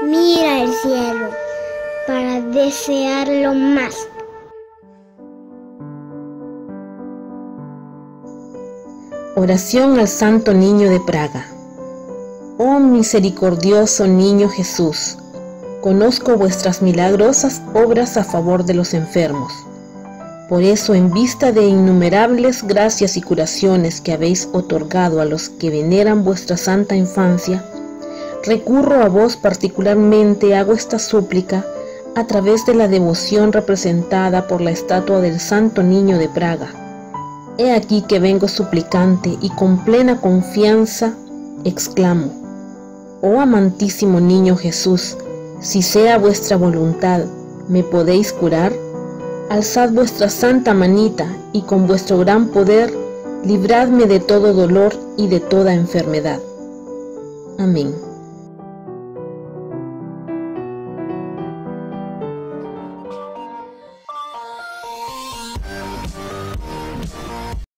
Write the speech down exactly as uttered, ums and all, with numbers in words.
Mira el cielo para desearlo más. Oración al Santo Niño de Praga. Oh misericordioso Niño Jesús, conozco vuestras milagrosas obras a favor de los enfermos. Por eso, en vista de innumerables gracias y curaciones que habéis otorgado a los que veneran vuestra santa infancia, recurro a vos particularmente, hago esta súplica a través de la devoción representada por la estatua del Santo Niño de Praga. He aquí que vengo suplicante y con plena confianza exclamo: oh amantísimo Niño Jesús, si sea vuestra voluntad, ¿me podéis curar? Alzad vuestra santa manita y con vuestro gran poder libradme de todo dolor y de toda enfermedad. Amén.